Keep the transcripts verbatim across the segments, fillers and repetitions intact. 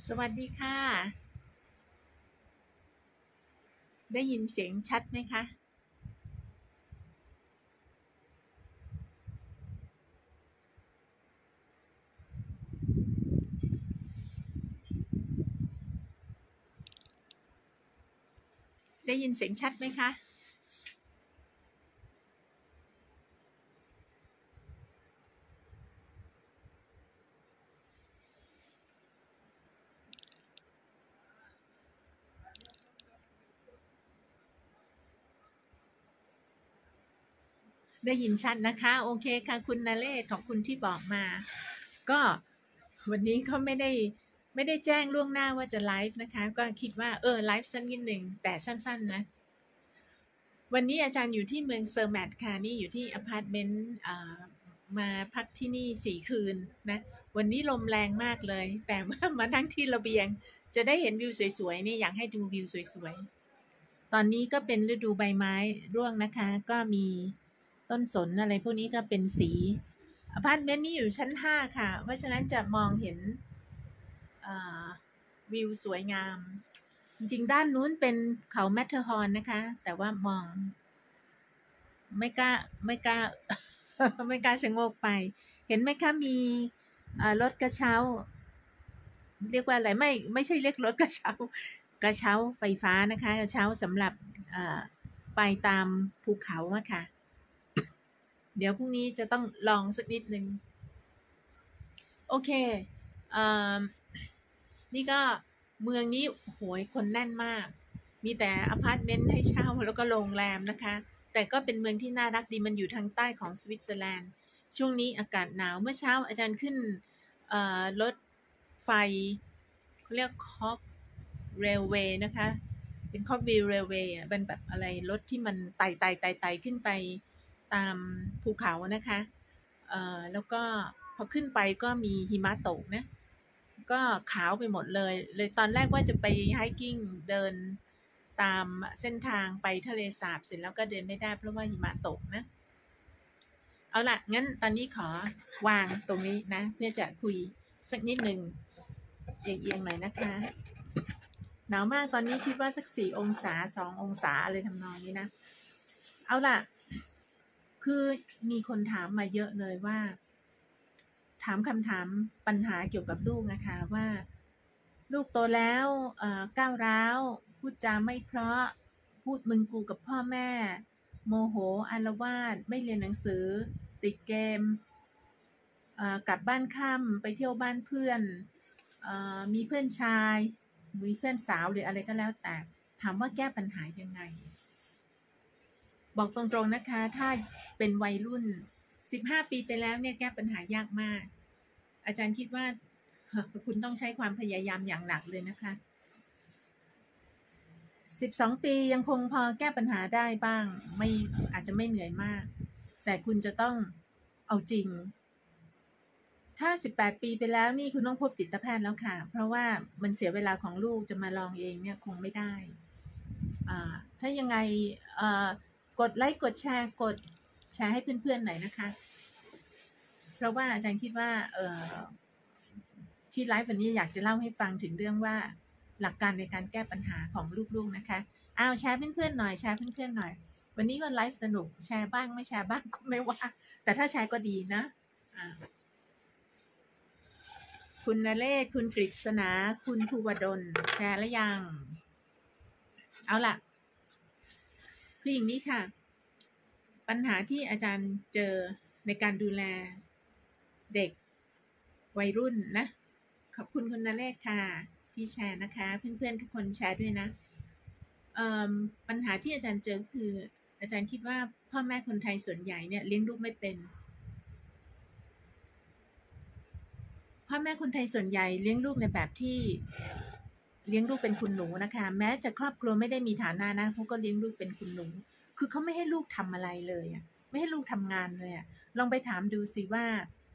สวัสดีค่ะ ได้ยินเสียงชัดไหมคะ ได้ยินเสียงชัดไหมคะ ได้ยินชัดนะคะ โอเคค่ะ คุณนเรศขอบคุณที่บอกมา ก็วันนี้เขาไม่ได้ไม่ได้แจ้งล่วงหน้าว่าจะไลฟ์นะคะ ก็คิดว่าเออไลฟ์สักนิดหนึ่งแต่สั้นๆนะ วันนี้อาจารย์อยู่ที่เมืองเซอร์แมทค่ะนี่อยู่ที่อพาร์ตเมนต์อ่ามาพักที่นี่สี่คืนนะวันนี้ลมแรงมากเลย แต่ว่ามานั่งที่ระเบียงจะได้เห็นวิวสวยๆนี่อยากให้ดูวิวสวยๆตอนนี้ก็เป็นฤดูใบไม้ร่วงนะคะ ก็มีต้นสนอะไรพวกนี้ก็เป็นสีอพาร์ตเมนต์นี้อยู่ชั้นห้าค่ะ เพราะฉะนั้นจะมองเห็นวิวสวยงาม จริงๆด้านนู้นเป็นเขาแมทเทอร์ฮอร์นนะคะ แต่ว่ามองไม่กล้าไม่กล้า ไม่กล้าชะโงกไป เห็นไหมคะมีรถกระเช้าเรียกว่าอะไรไม่ไม่ใช่เรียกรถกระเช้ากระเช้าไฟฟ้านะคะกระเช้าสำหรับไปตามภูเขาอะค่ะเดี๋ยวพรุ่งนี้จะต้องลองสักนิดนึงโอเคเอ่อนี่ก็เมืองนี้โหยคนแน่นมากมีแต่อพาร์ตเมนต์ให้เช่าแล้วก็โรงแรมนะคะแต่ก็เป็นเมืองที่น่ารักดีมันอยู่ทางใต้ของสวิตเซอร์แลนด์ช่วงนี้อากาศหนาวเมื่อเช้าอาจารย์ขึ้นรถไฟเขาเรียกคอกเรลเวย์นะคะเป็นคอกวิลเรลเวย์เป็นแบบอะไรรถที่มันไต่ไต่ไต่ไต่ขึ้นไปตามภูเขานะคะแล้วก็พอขึ้นไปก็มีหิมะตกนะก็ขาวไปหมดเลยเลยตอนแรกว่าจะไปไฮกิ้งเดินตามเส้นทางไปทะเลสาบเสร็จแล้วก็เดินไม่ได้เพราะว่าหิมะตกนะเอาล่ะงั้นตอนนี้ขอวางตรงนี้นะเพื่อจะคุยสักนิดหนึ่งเอียงๆหน่อยนะคะหนาวมากตอนนี้คิดว่าสักสี่องศาสององศาอะไรทำนองนี้นะเอาล่ะคือมีคนถามมาเยอะเลยว่าถามคำถามปัญหาเกี่ยวกับลูกนะคะว่าลูกโตแล้วก้าวร้าวพูดจาไม่เพราะพูดมึงกูกับพ่อแม่โมโหอาละวาดไม่เรียนหนังสือติดเกมกลับบ้านค่ำไปเที่ยวบ้านเพื่อนมีเพื่อนชายมีเพื่อนสาวหรืออะไรก็แล้วแต่ถามว่าแก้ปัญหายังไงบอกตรงๆนะคะถ้าเป็นวัยรุ่นสิบห้าปีไปแล้วเนี่ยแก้ปัญหายากมากอาจารย์คิดว่าคุณต้องใช้ความพยายามอย่างหนักเลยนะคะสิบสองปียังคงพอแก้ปัญหาได้บ้างไม่อาจจะไม่เหนื่อยมากแต่คุณจะต้องเอาจริงถ้าสิบแปดปีไปแล้วนี่คุณต้องพบจิตแพทย์แล้วค่ะเพราะว่ามันเสียเวลาของลูกจะมาลองเองเนี่ยคงไม่ได้อ่าถ้ายังไงเอ่อกดไลค์กดแชร์กดแชร์ให้เพื่อนๆหน่อยนะคะเพราะว่าอาจารย์คิดว่าเอ่อที่ไลฟ์วันนี้อยากจะเล่าให้ฟังถึงเรื่องว่าหลักการในการแก้ปัญหาของลูกๆนะคะอ้าวแชร์เพื่อนๆหน่อยแชร์เพื่อนๆหน่อยวันนี้วันไลฟ์สนุกแชร์บ้างไม่แชร์บ้างก็ไม่ว่าแต่ถ้าแชร์ก็ดีนะอ่าคุณนเรศคุณกฤษณาคุณภูวดลแชร์แล้วยังเอาล่ะคืออย่างนี้ค่ะปัญหาที่อาจารย์เจอในการดูแลเด็กวัยรุ่นนะขอบคุณคุณนเรศค่ะที่แชร์นะคะเพื่อนๆทุกคนแชร์ด้วยนะปัญหาที่อาจารย์เจอคืออาจารย์คิดว่าพ่อแม่คนไทยส่วนใหญ่เนี่ยเลี้ยงลูกไม่เป็นพ่อแม่คนไทยส่วนใหญ่เลี้ยงลูกในแบบที่เลี้ยงลูกเป็นคุณหนูนะคะแม้จะครอบครัวไม่ได้มีฐานะนะเขาก็เลี้ยงลูกเป็นคุณหนูคือเขาไม่ให้ลูกทำอะไรเลยอ่ะไม่ให้ลูกทำงานเลยอ่ะลองไปถามดูสิว่า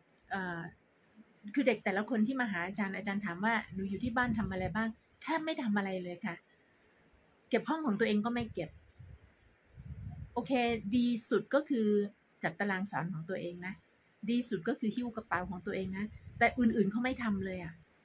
คือเด็กแต่ละคนที่มาหาอาจารย์อาจารย์ถามว่าหนูอยู่ที่บ้านทำอะไรบ้างแทบไม่ทำอะไรเลยค่ะเก็บห้องของตัวเองก็ไม่เก็บโอเคดีสุดก็คือจัดตารางสอนของตัวเองนะดีสุดก็คือหิ้วกระเป๋าของตัวเองนะแต่อื่นๆเขาไม่ทำเลยอ่ะ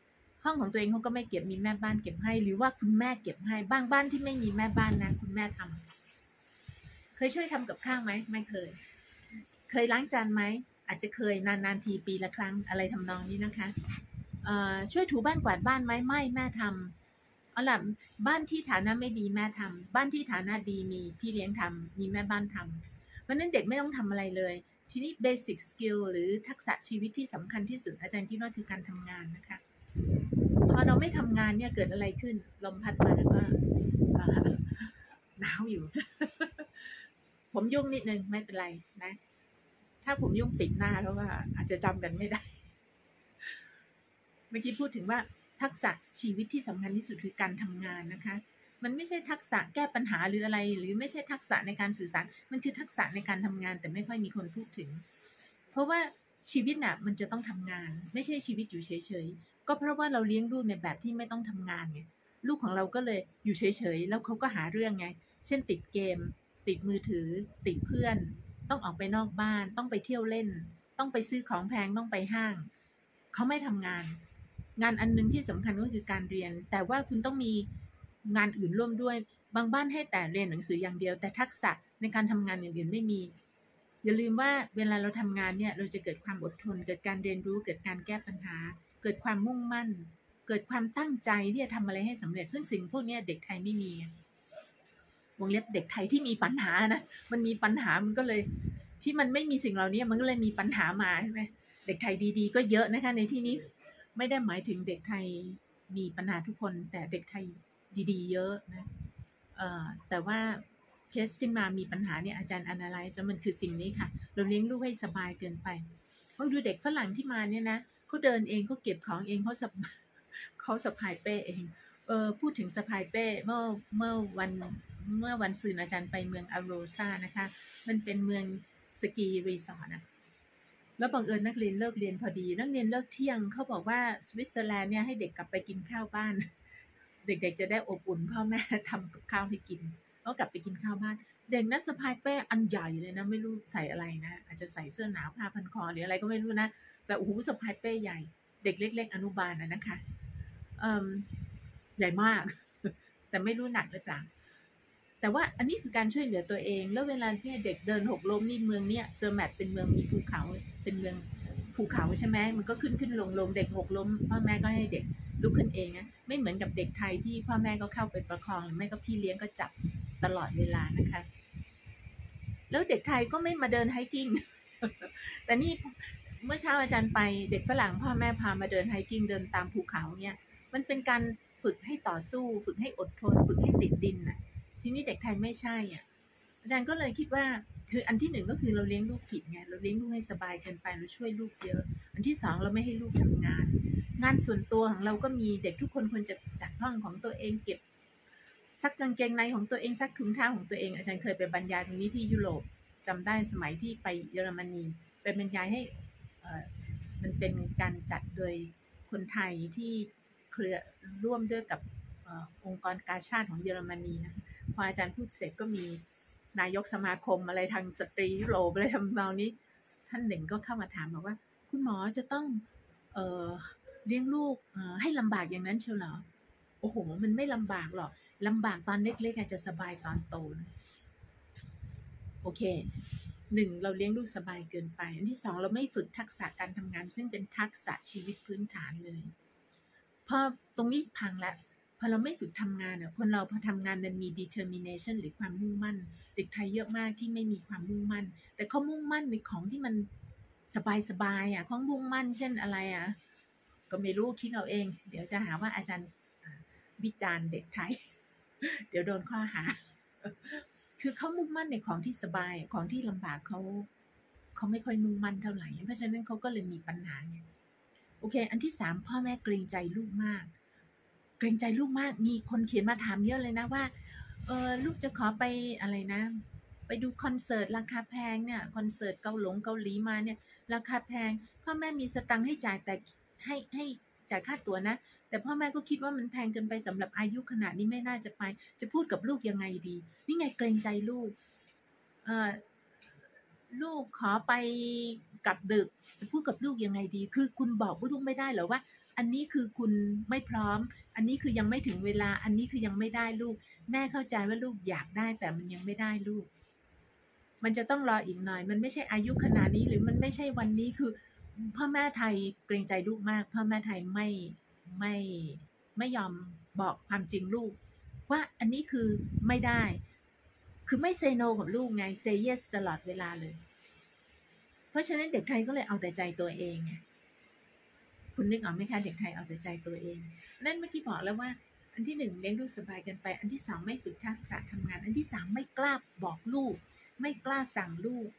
ห้องของตัวเองเขาก็ไม่เก็บมีแม่บ้านเก็บให้หรือว่าคุณแม่เก็บให้บางบ้านที่ไม่มีแม่บ้านนะคุณแม่ทำเคยช่วยทำกับข้าวไหมไม่เคยเคยล้างจานไหมอาจจะเคยนานๆทีปีละครั้งอะไรทำนองนี้นะคะช่วยถูบ้านกวาดบ้านไหมไม่แม่ทำเอาล่ะบ้านที่ฐานะไม่ดีแม่ทำบ้านที่ฐานะดีมีพี่เลี้ยงทำมีแม่บ้านทำเพราะนั้นเด็กไม่ต้องทำอะไรเลยทีนี้ basic skill หรือทักษะชีวิตที่สำคัญที่สุดอาจารย์คิดว่าคือการทำงานนะคะพอเราไม่ทำงานเนี่ยเกิดอะไรขึ้นลมพัดมาแล้วก็หนาวอยู่ ผมยุ่งนิดนึงไม่เป็นไรนะถ้าผมยุ่งปิดหน้าเพราะว่าอาจจะจำกันไม่ได้เมื่อกี้พูดถึงว่าทักษะชีวิตที่สำคัญที่สุดคือการทำงานนะคะมันไม่ใช่ทักษะแก้ปัญหาหรืออะไรหรือไม่ใช่ทักษะในการสื่อสารมันคือทักษะในการทำงานแต่ไม่ค่อยมีคนพูดถึงเพราะว่าชีวิตน่ะมันจะต้องทำงานไม่ใช่ชีวิตอยู่เฉยๆก็เพราะว่าเราเลี้ยงลูกในแบบที่ไม่ต้องทำงานไงลูกของเราก็เลยอยู่เฉยๆแล้วเขาก็หาเรื่องไงเช่นติดเกมติดมือถือติดเพื่อนต้องออกไปนอกบ้านต้องไปเที่ยวเล่นต้องไปซื้อของแพงต้องไปห้างเขาไม่ทำงานงานอันนึงที่สำคัญก็คือการเรียนแต่ว่าคุณต้องมีงานอื่นร่วมด้วยบางบ้านให้แต่เรียนหนังสืออย่างเดียวแต่ทักษะในการทำงานอย่างอื่นไม่มีอย่าลืมว่าเวลาเราทำงานเนี่ยเราจะเกิดความอดทนเกิดการเรียนรู้เกิดการแก้ปัญหาเกิดความมุ่งมั่นเกิดความตั้งใจที่จะทำอะไรให้สำเร็จซึ่งสิ่งพวกนี้เด็กไทยไม่มีวงเล็บเด็กไทยที่มีปัญหานะมันมีปัญหามันก็เลยที่มันไม่มีสิ่งเหล่านี้มันก็เลยมีปัญหามาใช่ไหมเด็กไทยดีๆก็เยอะนะคะในที่นี้ไม่ได้หมายถึงเด็กไทยมีปัญหาทุกคนแต่เด็กไทยดีๆเยอะนะเอ่อแต่ว่าเคสที่มามีปัญหาเนี่ยอาจารย์ analyze แล้วมันคือสิ่งนี้ค่ะเราเลี้ยงลูกให้สบายเกินไปเพราะดูเด็กฝรั่งที่มาเนี่ยนะเขาเดินเองเขาเก็บของเองเขาสะเขาสะพายเป้เองเออพูดถึงสะพายเป้เมื่อเมื่อวันเมื่อวันซืนอาจารย์ไปเมืองอาโรซานะคะมันเป็นเมืองสกีรีสอร์ทนะแล้วบังเอิญนักเรียนเลิกเรียนพอดีนักเรียนเลิกเที่ยงเขาบอกว่าสวิตเซอร์แลนด์เนี่ยให้เด็กกลับไปกินข้าวบ้านเด็กๆจะได้อบอุ่นพ่อแม่ทำกับข้าวให้กินแล้วกลับไปกินข้าวบ้านเด็กนักสะพายเป้อันใหญ่เลยนะไม่รู้ใส่อะไรนะอาจจะใส่เสื้อหนาวผ้าพันคอหรืออะไรก็ไม่รู้นะแต่โอ้โหสะพายเป้ใหญ่เด็กเล็กๆอนุบาลนะนะคะเอ่อใหญ่มากแต่ไม่รู้หนักหรือเปล่าแต่ว่าอันนี้คือการช่วยเหลือตัวเองแล้วเวลาที่เด็กเดินหกล้มนี่เมืองเนี้ยเซอร์แมตเป็นเมืองมีภูเขาเป็นเมืองภูเขาใช่ไหมมันก็ขึ้นขึ้นลงลงเด็กหกล้มพ่อแม่ก็ให้เด็กลุกขึ้นเองนะไม่เหมือนกับเด็กไทยที่พ่อแม่ก็เข้าไปประคองหรือไม่ก็พี่เลี้ยงก็จับตลอดเวลานะคะแล้วเด็กไทยก็ไม่มาเดินไฮกิ้งแต่นี่เมื่อเช้าอาจารย์ไปเด็กฝรั่งพ่อแม่พามาเดินไฮกิ้งเดินตามภูเขาเนี่ยมันเป็นการฝึกให้ต่อสู้ฝึกให้อดทนฝึกให้ติดดินน่ะทีนี้เด็กไทยไม่ใช่อ่ะอาจารย์ก็เลยคิดว่าคืออันที่หนึ่งก็คือเราเลี้ยงลูกผิดไงเราเลี้ยงลูกให้สบายเกินไปเราช่วยลูกเยอะอันที่สองเราไม่ให้ลูกทำงานงานส่วนตัวของเราก็มีเด็กทุกคนควรจะจัดห้องของตัวเองเก็บซักกางเกงในของตัวเองซักถุงเท้าของตัวเองอาจารย์เคยไปบรรยายตรงนี้ที่ยุโรปจำได้สมัยที่ไปเยอรมนีไปบรรยายให้มันเป็นการจัดโดยคนไทยที่เครือร่วมด้วยกับองค์กรกาชาดของเยอรมนีนะพออาจารย์พูดเสร็จก็มีนายกสมาคมอะไรทางสตรียุโรปอะไรทำนองนี้ท่านหนึ่งก็เข้ามาถามบอกว่าคุณหมอจะต้องเอ่อเลี้ยงลูกให้ลำบากอย่างนั้นเชียวเหรอโอ้โหมันไม่ลำบากหรอกลำบากตอนเล็กๆอาจจะสบายตอนโตนะโอเคหนึ่งเราเลี้ยงลูกสบายเกินไปอันที่สองเราไม่ฝึกทักษะการทำงานซึ่งเป็นทักษะชีวิตพื้นฐานเลยพอตรงนี้พังละพอเราไม่ฝึกทำงานอ่ะคนเราพอทำงานมันมี determination หรือความมุ่งมั่นเด็กไทยเยอะมากที่ไม่มีความมุ่งมั่นแต่เขามุ่งมั่นในของที่มันสบายๆอ่ะเขามุ่งมั่นเช่นอะไรอ่ะก็ไม่รู้คิดเอาเองเดี๋ยวจะหาว่าอาจารย์วิจารณ์เด็กไทยเดี๋ยวโดนข้อหาคือเขามุ่งมั่นในของที่สบายของที่ลำบากเขาเขาไม่ค่อยมุ่งมั่นเท่าไหร่เพราะฉะนั้นเขาก็เลยมีปัญหาเนี่ยโอเคอันที่สามพ่อแม่เกรงใจลูกมากเกรงใจลูกมากมีคนเขียนมาถามเยอะเลยนะว่าเออลูกจะขอไปอะไรนะไปดูคอนเสิร์ตราคาแพงเนี่ยคอนเสิร์ตเกาหลงเกาหลีมาเนี่ยราคาแพงพ่อแม่มีสตังค์ให้จ่ายแต่ให้ให้จ่ายค่าตั๋วนะแต่พ่อแม่ก็คิดว่ามันแพงเกินไปสำหรับอายุขนาดนี้ไม่น่าจะไปจะพูดกับลูกยังไงดีนี่ไงเกรงใจลูกเอ่อลูกขอไปกลับดึกจะพูดกับลูกยังไงดีคือคุณบอกลูกไม่ได้หรอว่าอันนี้คือคุณไม่พร้อมอันนี้คือยังไม่ถึงเวลาอันนี้คือยังไม่ได้ลูกแม่เข้าใจว่าลูกอยากได้แต่มันยังไม่ได้ลูกมันจะต้องรออีกหน่อยมันไม่ใช่อายุขนาดนี้หรือมันไม่ใช่วันนี้คือพ่อแม่ไทยเกรงใจลูกมากพ่อแม่ไทยไม่ไม่ไม่ยอมบอกความจริงลูกว่าอันนี้คือไม่ได้คือไม่เซโนกับลูกไงเซเยสตลอดเวลาเลยเพราะฉะนั้นเด็กไทยก็เลยเอาแต่ใจตัวเองไงคุณนึกออกไหมคะเด็กไทยเอาแต่ใจตัวเองนั่นเมื่อกี้บอกแล้วว่าอันที่หนึ่งเลี้ยงลูกสบายกันไปอันที่สองไม่ฝึกทักษะทำงานอันที่สามไม่กล้าบอกลูกไม่กล้าสั่งลูก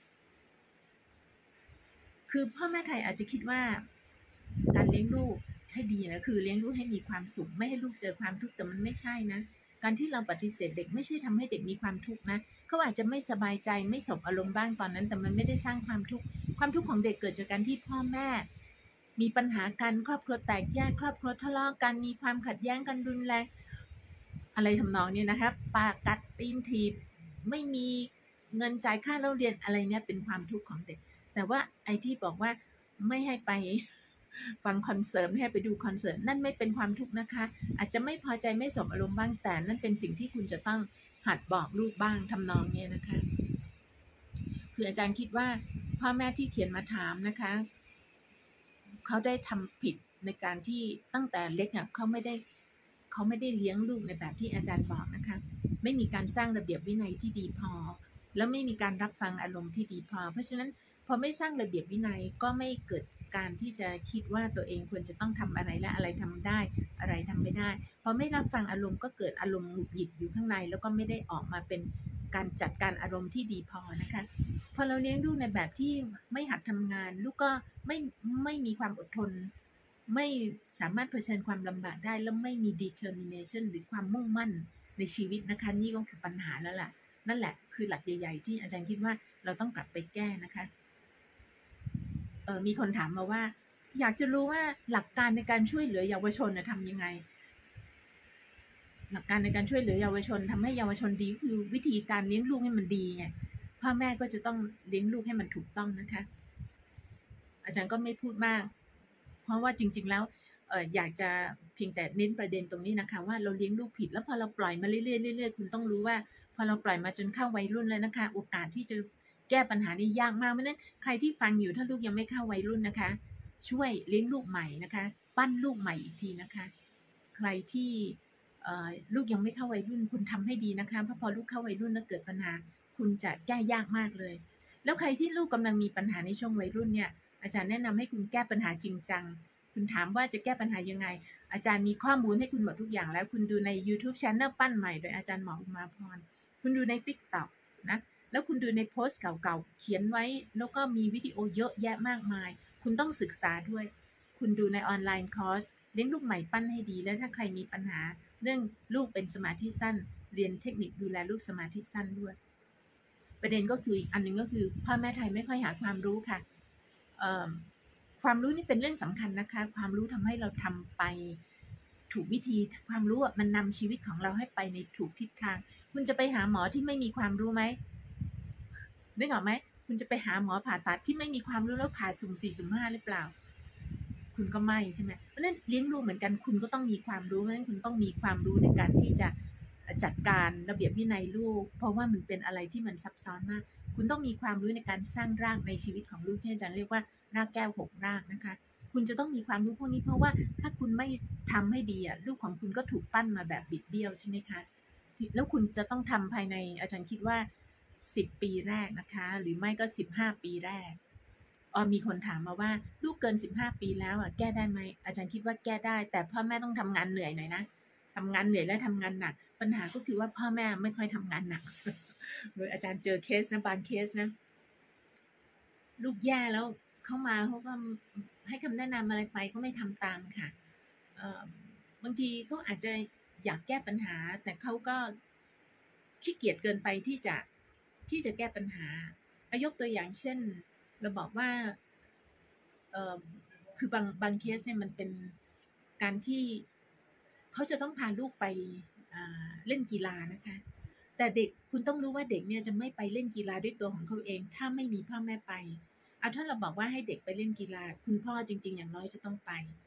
คือพ่อแม่ไทยอาจจะคิดว่าการเลี้ยงลูกให้ดีนะคือเลี้ยงลูกให้มีความสุขไม่ให้ลูกเจอความทุกข์แต่มันไม่ใช่นะการที่เราปฏิเสธเด็กไม่ใช่ทำให้เด็กมีความทุกข์นะเขาอาจจะไม่สบายใจไม่สบอารมณ์บ้างตอนนั้นแต่มันไม่ได้สร้างความทุกข์ความทุกข์ของเด็กเกิดจากการที่พ่อแม่มีปัญหากันครอบครัวแตกแยกครอบครัวทะเลาะกันมีความขัดแย้งกันรุนแรงอะไรทำนองนี้นะครับปากกัดตีนถีบไม่มีเงินจ่ายค่าเล่าเรียนอะไรเนี่ยเป็นความทุกข์ของเด็กแต่ว่าไอ้ที่บอกว่าไม่ให้ไปฟังคอนเสิร์ตไม่ให้ไปดูคอนเสิร์ตนั่นไม่เป็นความทุกข์นะคะอาจจะไม่พอใจไม่สมอารมณ์บ้างแต่นั่นเป็นสิ่งที่คุณจะต้องหัดบอกลูกบ้างทำนองนี้นะคะคืออาจารย์คิดว่าพ่อแม่ที่เขียนมาถามนะคะเขาได้ทำผิดในการที่ตั้งแต่เล็กเนี่ยเขาไม่ได้เขาไม่ได้เลี้ยงลูกในแบบที่อาจารย์บอกนะคะไม่มีการสร้างระเบียบวินัยที่ดีพอแล้วไม่มีการรับฟังอารมณ์ที่ดีพอเพราะฉะนั้นพอไม่สร้างระเบียบวินัยก็ไม่เกิดการที่จะคิดว่าตัวเองควรจะต้องทำอะไรและอะไรทำได้อะไรทำไม่ได้พอไม่รับฟังอารมณ์ก็เกิดอารมณ์หงุดหงิดอยู่ข้างในแล้วก็ไม่ได้ออกมาเป็นการจัดการอารมณ์ที่ดีพอนะคะพอเราเลี้ยงลูกในแบบที่ไม่หัดทำงานลูกก็ไม่ไม่มีความอดทนไม่สามารถเผชิญความลำบากได้แล้วไม่มี determination หรือความมุ่งมั่นในชีวิตนะคะนี่ก็คือปัญหาแล้วล่ะนั่นแหละคือหลักใหญ่ๆที่อาจารย์คิดว่าเราต้องกลับไปแก้นะคะเออมีคนถามมาว่าอยากจะรู้ว่าหลักการในการช่วยเหลือเยาวชนนะทำยังไงหลักการในการช่วยเหลือเยาวชนทำให้เยาวชนดีคือวิธีการเลี้ยงลูกให้มันดีไงพ่อแม่ก็จะต้องเลี้ยงลูกให้มันถูกต้องนะคะอาจารย์ก็ไม่พูดมากเพราะว่าจริงๆแล้วเอออยากจะเพียงแต่เน้นประเด็นตรงนี้นะคะว่าเราเลี้ยงลูกผิดแล้วพอเราปล่อยมาเรื่อยๆเรื่อยๆคุณต้องรู้ว่าพอเราปล่อยมาจนเข้าวัยรุ่นแล้วนะคะโอกาสที่จะแก้ปัญหานี้ยากมากเพราะนั้นใครที่ฟังอยู่ถ้าลูกยังไม่เข้าวัยรุ่นนะคะช่วยเลี้ยงลูกใหม่นะคะปั้นลูกใหม่อีกทีนะคะใครที่ลูกยังไม่เข้าวัยรุ่นคุณทำให้ดีนะคะเพราะพอลูกเข้าวัยรุ่นแล้วเกิดปัญหาคุณจะแก้ยากมากเลยแล้วใครที่ลูกกำลังมีปัญหาในช่วงวัยรุ่นเนี่ยอาจารย์แนะนำให้คุณแก้ปัญหาจริงจังคุณถามว่าจะแก้ปัญหายังไงอาจารย์มีข้อมูลให้คุณหมดทุกอย่างแล้วคุณดูใน YouTube Channel ปั้นใหม่โดยอาจารย์หมออุมาพรคุณดูใน TikTok นะแล้วคุณดูในโพสต์เก่าๆเขียนไว้แล้วก็มีวิดีโอเยอะแยะมากมายคุณต้องศึกษาด้วยคุณดูในออนไลน์คอร์สเลี้ยงลูกใหม่ปั้นให้ดีแล้วถ้าใครมีปัญหาเรื่องลูกเป็นสมาธิสั้นเรียนเทคนิคดูแลลูกสมาธิสั้นด้วยประเด็นก็คืออันนึงก็คือพ่อแม่ไทยไม่ค่อยหาความรู้ค่ะความรู้นี่เป็นเรื่องสำคัญนะคะความรู้ทำให้เราทำไปถูกวิธีความรู้มันนำชีวิตของเราให้ไปในถูกทิศทางคุณจะไปหาหมอที่ไม่มีความรู้ไหมนึกออกไหมคุณจะไปหาหมอผ่าตัดที่ไม่มีความรู้แล้วผ่าสุ่มสี่สุ่มห้าหรือเปล่าคุณก็ไม่ใช่ไหมเพราะนั้นเลี้ยงลูกเหมือนกันคุณก็ต้องมีความรู้เพราะนั้นคุณต้องมีความรู้ในการที่จะจัดการระเบียบวินัยลูกเพราะว่ามันเป็นอะไรที่มันซับซ้อนมากคุณต้องมีความรู้ในการสร้างรากในชีวิตของลูกที่อาจารย์เรียกว่ารากแก้วหกรากนะคะคุณจะต้องมีความรู้พวกนี้เพราะว่าถ้าคุณไม่ทำให้ดีอ่ะลูกของคุณก็ถูกปั้นมาแบบบิดเบี้ยวใช่ไหมคะแล้วคุณจะต้องทำภายในอาจารย์คิดว่าสิบปีแรกนะคะหรือไม่ก็สิบห้าปีแรกอ๋อมีคนถามมาว่าลูกเกินสิบห้าปีแล้วอ่ะแก้ได้ไหมอาจารย์คิดว่าแก้ได้แต่พ่อแม่ต้องทำงานเหนื่อยหน่อยนะทำงานเหนื่อยและทำงานหนักปัญหาก็คือว่าพ่อแม่ไม่ค่อยทำงานหนักโดยอาจารย์เจอเคสนะบางเคสนะลูกแย่แล้วเข้ามาเขาก็ให้คำแนะนำอะไรไปก็ไม่ทำตามค่ะบางทีเขาอาจจะอยากแก้ปัญหาแต่เขาก็ขี้เกียจเกินไปที่จะที่จะแก้ปัญหายกตัวอย่างเช่นเราบอกว่าเอ่อคือบางบางเคสเนี่ยมันเป็นการที่เขาจะต้องพาลูกไปเล่นกีฬานะคะแต่เด็กคุณต้องรู้ว่าเด็กเนี่ยจะไม่ไปเล่นกีฬาด้วยตัวของเขาเองถ้าไม่มีพ่อแม่ไปเอาถ้าเราบอกว่าให้เด็กไปเล่นกีฬาคุณพ่อจริงๆอย่างน้อยจะต้องไป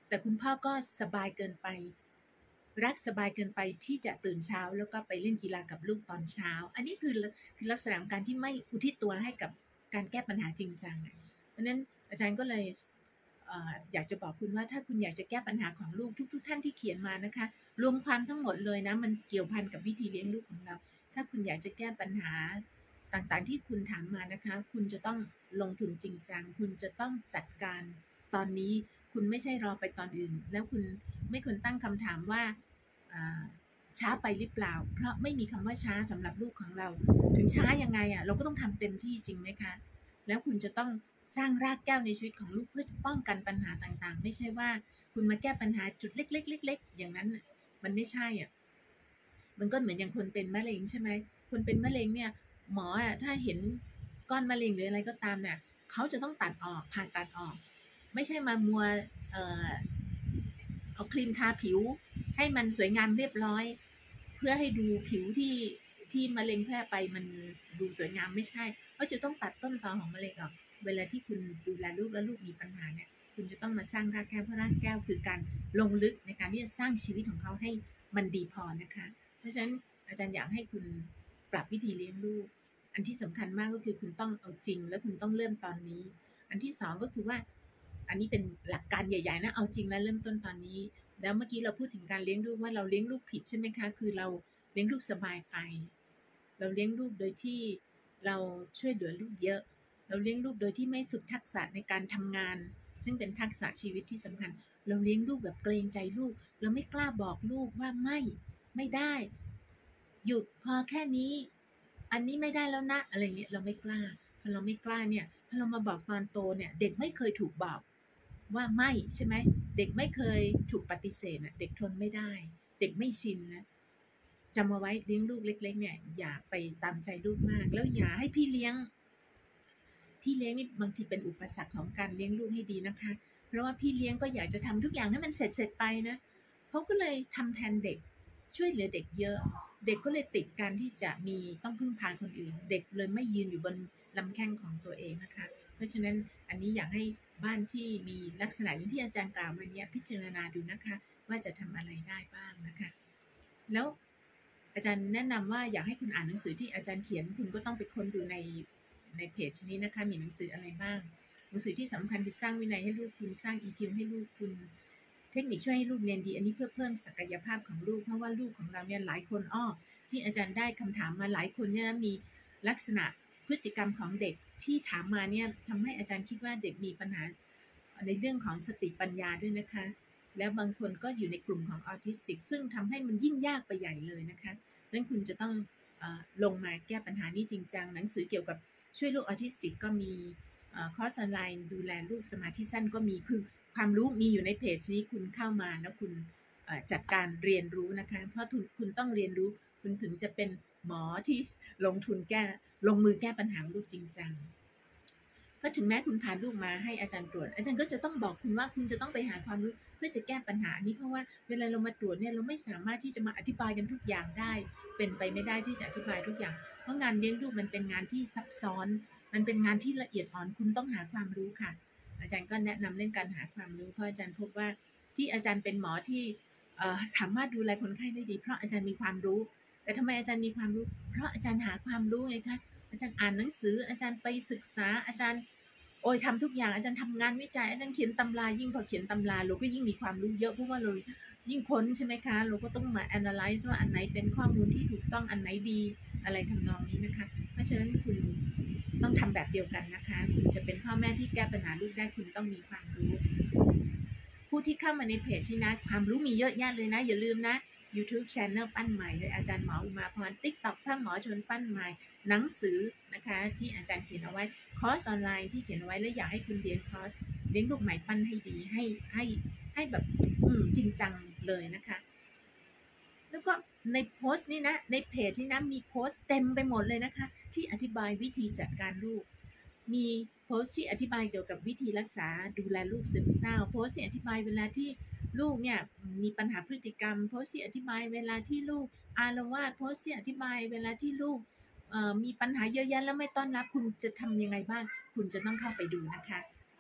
แต่คุณพ่อก็สบายเกินไปรักสบายเกินไปที่จะตื่นเช้าแล้วก็ไปเล่นกีฬากับลูกตอนเช้าอันนี้คือคือลักษณะของการที่ไม่อุทิศตัวให้กับการแก้ปัญหาจริงจังเพราะนั้นอาจารย์ก็เลยอยากจะบอกคุณว่าถ้าคุณอยากจะแก้ปัญหาของลูกทุกๆท่านที่เขียนมานะคะรวมความทั้งหมดเลยนะมันเกี่ยวพันกับวิธีเลี้ยงลูกของเราถ้าคุณอยากจะแก้ปัญหาต่างๆที่คุณถามมานะคะคุณจะต้องลงทุนจริงจังคุณจะต้องจัดการตอนนี้คุณไม่ใช่รอไปตอนอื่นแล้วคุณไม่ควรตั้งคำถามว่าช้าไปหรือเปล่าเพราะไม่มีคำว่าช้าสำหรับลูกของเราถึงช้ายังไงอ่ะเราก็ต้องทำเต็มที่จริงไหมคะแล้วคุณจะต้องสร้างรากแก้วในชีวิตของลูกเพื่อจะป้องกันปัญหาต่างๆไม่ใช่ว่าคุณมาแก้ปัญหาจุดเล็กๆเล็กๆอย่างนั้นมันไม่ใช่อ่ะมันก็เหมือนอย่างคนเป็นมะเร็งใช่ไหมคนเป็นมะเร็งเนี่ยหมออ่ะถ้าเห็นก้อนมะเร็งหรืออะไรก็ตามเนี่ยเขาจะต้องตัดออกผ่าตัดออกไม่ใช่มามัวเอ่อเอาครีมทาผิวให้มันสวยงามเรียบร้อยเพื่อให้ดูผิวที่ที่มะเร็งแพร่ไปมันดูสวยงามไม่ใช่เขาจะต้องตัดต้นตอของมะเร็งออกเวลาที่คุณดูแลลูกแล้วลูกมีปัญหาเนี่ยคุณจะต้องมาสร้างรากแก้วเพราะรากแก้วคือการลงลึกในการที่จะสร้างชีวิตของเขาให้มันดีพอนะคะเพราะฉะนั้นอาจารย์อยากให้คุณปรับวิธีเลี้ยงลูกอันที่สำคัญมากก็คือคุณต้องเอาจริงและคุณต้องเริ่มตอนนี้อันที่สองก็คือว่าอันนี้เป็นหลักการใหญ่ๆนะเอาจริงและเริ่มต้นตอนนี้แล้วเมื่อกี้เราพูดถึงการเลี้ยงลูกว่าเราเลี้ยงลูกผิดใช่ไหมคะคือเราเลี้ยงลูกสบายไปเราเลี้ยงลูกโดยที่เราช่วยเหลือลูกเยอะเราเลี้ยงลูกโดยที่ไม่ฝึกทักษะในการทำงานซึ่งเป็นทักษะชีวิตที่สำคัญเราเลี้ยงลูกแบบเกรงใจลูกเราไม่กล้าบอกลูกว่าไม่ไม่ได้หยุดพอแค่นี้อันนี้ไม่ได้แล้วนะอะไรเงี้ยเราไม่กล้าพอเราไม่กล้าเนี่ยพอเรามาบอกตอนโตเนี่ยเด็กไม่เคยถูกบอกว่าไม่ใช่ไหมเด็กไม่เคยถูกปฏิเสธนะเด็กทนไม่ได้เด็กไม่ชินนะจำเอาไว้เลี้ยงลูกเล็กๆเนี่ยอย่าไปตามใจลูกมากแล้วอย่าให้พี่เลี้ยงพี่เลี้ยงนี่บางทีเป็นอุปสรรคของการเลี้ยงลูกให้ดีนะคะเพราะว่าพี่เลี้ยงก็อยากจะทำทุกอย่างให้มันเสร็จเสร็จไปนะเขาก็เลยทำแทนเด็กช่วยเหลือเด็กเยอะเด็กก็เลยติดการที่จะมีต้องพึ่งพาคนอื่นเด็กเลยไม่ยืนอยู่บนลำแข้งของตัวเองนะคะเพราะฉะนั้นอันนี้อยากให้บ้านที่มีลักษณะอย่างที่อาจารย์กล่าวมานี้พิจารณาดูนะคะว่าจะทำอะไรได้บ้างนะคะแล้วอาจารย์แนะนำว่าอยากให้คุณอ่านหนังสือที่อาจารย์เขียนคุณก็ต้องไปค้นดูในในเพจนี้นะคะมีหนังสืออะไรบ้างหนังสือที่สำคัญคือสร้างวินัยให้ลูกคุณสร้าง อี คิว ให้ลูกคุณเทคนิคช่วยให้ลูกเรียนดีอันนี้เพื่อเพิ่มศักยภาพของลูกเพราะว่าลูกของเราเนี่ยหลายคนอ้อที่อาจารย์ได้คำถามมาหลายคนเนี่ยมีลักษณะพฤติกรรมของเด็กที่ถามมาเนี่ยทำให้อาจารย์คิดว่าเด็กมีปัญหาในเรื่องของสติปัญญาด้วยนะคะแล้วบางคนก็อยู่ในกลุ่มของออทิสติกซึ่งทำให้มันยิ่งยากไปใหญ่เลยนะคะนั้นคุณจะต้องลงมาแก้ปัญหานี้จริงจังหนังสือเกี่ยวกับช่วยลูกออทิสติกก็มีคอร์สออนไลน์ดูแลลูกสมาธิสั้นก็มีคือความรู้มีอยู่ในเพจนี้คุณเข้ามาแล้วคุณจัดการเรียนรู้นะคะเพราะคุณต้องเรียนรู้คุณถึงจะเป็นหมอที่ลงทุนแก้ลงมือแก้ปัญหาลูกจริงจังเพราะถึงแม้คุณพาลูกมาให้อาจารย์ตรวจอาจารย์ก็จะต้องบอกคุณว่าคุณจะต้องไปหาความรู้เพื่อจะแก้ปัญหานี้เพราะว่าเวลาเรามาตรวจเนี่ยเราไม่สามารถที่จะมาอธิบายกันทุกอย่างได้เป็นไปไม่ได้ที่จะอธิบายทุกอย่างเพราะงานเลี้ยงลูกมันเป็นงานที่ซับซ้อนมันเป็นงานที่ละเอียดอ่อนคุณต้องหาความรู้ค่ะอาจารย์ก็แนะนำเรื่องการหาความรู้เพราะอาจารย์พบว่าที่อาจารย์เป็นหมอที่สามารถดูแลคนไข้ได้ดีเพราะอาจารย์มีความรู้แต่ทำไมอาจารย์มีความรู้เพราะอาจารย์หาความรู้ไงคะอาจารย์อ่านหนังสืออาจารย์ไปศึกษาอาจารย์โอ้ยทำทุกอย่างอาจารย์ทำงานวิจัยอาจารย์เขียนตำรายิ่งพอเขียนตำราเราก็ยิ่งมีความรู้เยอะเพราะว่าเรายิ่งค้นใช่ไหมคะเราก็ต้องมา analyze ว่าอันไหนเป็นข้อมูลที่ถูกต้องอันไหนดีอะไรทำนองนี้นะคะเพราะฉะนั้นคุณต้องทำแบบเดียวกันนะคะคุณจะเป็นพ่อแม่ที่แก้ปัญหาลูกได้คุณต้องมีความรู้ผู้ที่เข้ามาในเพจนี้นะความรู้มีเยอะแยะเลยนะอย่าลืมนะ YouTube Channel ปั้นใหม่โดยอาจารย์หมออุมาพร TikTok พ่อหมอชวนปั้นใหม่หนังสือนะคะที่อาจารย์เขียนเอาไว้คอร์สออนไลน์ที่เขียนเอาไว้และอยากให้คุณเรียนคอร์สเลี้ยงลูกใหม่ปั้นให้ดีให้ให้ให้แบบอืมจริงจังเลยนะคะแล้วก็ในโพสต์นี้นะในเพจนี้นะมีโพสต์เต็มไปหมดเลยนะคะที่อธิบายวิธีจัดการลูกมีโพสต์ที่อธิบายเกี่ยวกับวิธีรักษาดูแลลูกซึมเศร้าโพสต์ที่อธิบายเวลาที่ลูกเนี่ยมีปัญหาพฤติกรรมโพสต์ที่อธิบายเวลาที่ลูกอาละวาดโพสต์ที่อธิบายเวลาที่ลูกมีปัญหาเยอะแยะแล้วไม่ต้อนรับคุณจะทำยังไงบ้างคุณจะต้องเข้าไปดูนะคะ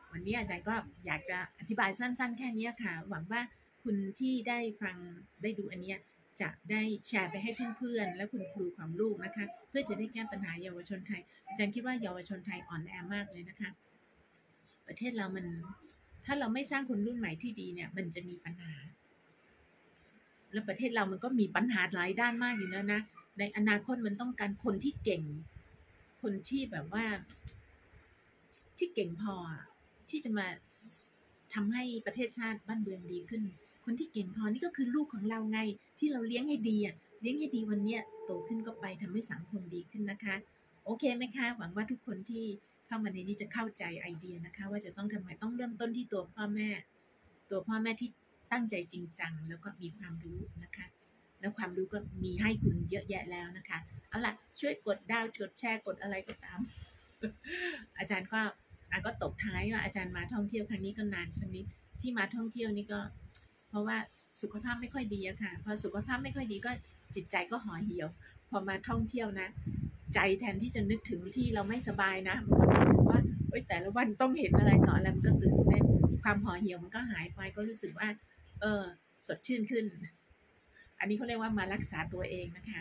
วันนี้อาจารย์ก็อยากจะอธิบายสั้นๆแค่นี้ค่ะหวังว่าคุณที่ได้ฟังได้ดูอันนี้จะได้แชร์ไปให้เพื่อนๆและคุณครูของลูกนะคะเพื่อจะได้แก้ปัญหาเยาวชนไทยอาจารย์คิดว่าเยาวชนไทยอ่อนแอมากเลยนะคะประเทศเรามันถ้าเราไม่สร้างคนรุ่นใหม่ที่ดีเนี่ยมันจะมีปัญหาแล้วประเทศเรามันก็มีปัญหาหลายด้านมากอยู่แล้วนะในอนาคตมันต้องการคนที่เก่งคนที่แบบว่าที่เก่งพอที่จะมาทำให้ประเทศชาติบ้านเมืองดีขึ้นคนที่เก่งพอนี่ก็คือลูกของเราไงที่เราเลี้ยงให้ดีอ่ะเลี้ยงให้ดีวันนี้โตขึ้นก็ไปทำให้สังคมดีขึ้นนะคะโอเคไหมคะหวังว่าทุกคนที่เข้ามาในนี้จะเข้าใจไอเดียนะคะว่าจะต้องทำไงต้องเริ่มต้นที่ตัวพ่อแม่ตัวพ่อแม่ที่ตั้งใจจริงจังแล้วก็มีความรู้นะคะแล้วความรู้ก็มีให้คุณเยอะแยะแล้วนะคะเอาล่ะช่วยกดดาวกดแชร์กดอะไรก็ตามอาจารย์ก็อาก็ตบท้ายว่าอาจารย์มาท่องเที่ยวครั้งนี้ก็นานสักนิดที่มาท่องเที่ยวนี่ก็เพราะว่าสุขภาพไม่ค่อยดีอะค่ะพอสุขภาพไม่ค่อยดีก็จิตใจก็ห่อเหี่ยวพอมาท่องเที่ยวนะใจแทนที่จะนึกถึงที่เราไม่สบายนะมันก็นึกถึงว่าเอ้ยแต่ละวันต้องเห็นอะไรต่ออะไรมันก็ตื่นเต้นความห่อเหี่ยวมันก็หายไปก็รู้สึกว่าเออสดชื่นขึ้นอันนี้เขาเรียกว่ามารักษาตัวเองนะคะ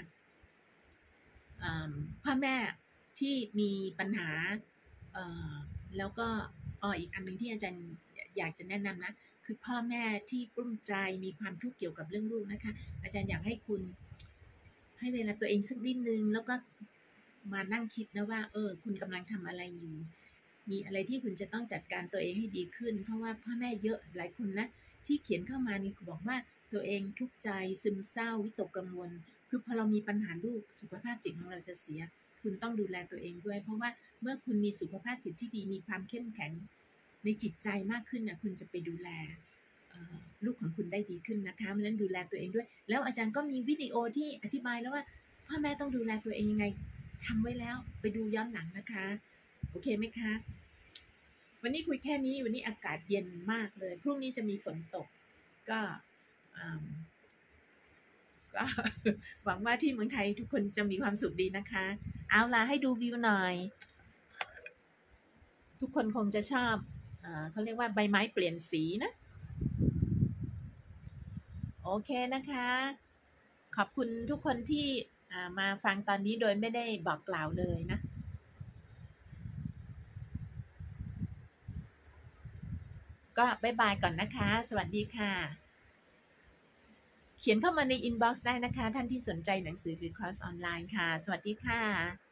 พ่อแม่ที่มีปัญหาแล้วก็อ๋ออีกอันนึงที่อาจารย์อยากจะแนะนำนะคือพ่อแม่ที่กลุ้มใจมีความทุกข์เกี่ยวกับเรื่องลูกนะคะอาจารย์อยากให้คุณให้เวลาตัวเองสักนิดนึงแล้วก็มานั่งคิดนะว่าเออคุณกำลังทำอะไรอยู่มีอะไรที่คุณจะต้องจัดการตัวเองให้ดีขึ้นเพราะว่าพ่อแม่เยอะหลายคนนะที่เขียนเข้ามานี่บอกว่าตัวเองทุกข์ใจซึมเศร้าวิตกกังวลคือพอเรามีปัญหาลูกสุขภาพจิตของเราจะเสียคุณต้องดูแลตัวเองด้วยเพราะว่าเมื่อคุณมีสุขภาพจิตที่ดีมีความเข้มแข็งในจิตใจมากขึ้นนะคุณจะไปดูแลลูกของคุณได้ดีขึ้นนะคะเพราะฉะนั้นดูแลตัวเองด้วยแล้วอาจารย์ก็มีวิดีโอที่อธิบายแล้วว่าพ่อแม่ต้องดูแลตัวเองยังไงทำไว้แล้วไปดูย้อนหลังนะคะโอเคไหมคะวันนี้คุยแค่นี้วันนี้อากาศเย็นมากเลยพรุ่งนี้จะมีฝนตกก็ก็หวังว่าที่เมืองไทยทุกคนจะมีความสุขดีนะคะเอาล่ะให้ดูวิวหน่อยทุกคนคงจะชอบเขาเรียกว่าใบไม้เปลี่ยนสีนะโอเคนะคะขอบคุณทุกคนที่มาฟังตอนนี้โดยไม่ได้บอกกล่าวเลยนะก็บ๊ายบายก่อนนะคะสวัสดีค่ะเขียนเข้ามาในอินบ็อกซ์ได้นะคะท่านที่สนใจหนังสือหรือคอร์สออนไลน์ค่ะสวัสดีค่ะ